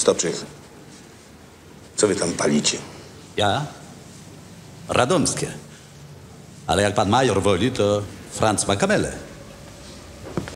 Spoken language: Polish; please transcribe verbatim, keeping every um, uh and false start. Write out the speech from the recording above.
Stoczych. Co wy tam palicie? Ja? Radomskie. Ale jak pan major woli, to Franz ma kamelę.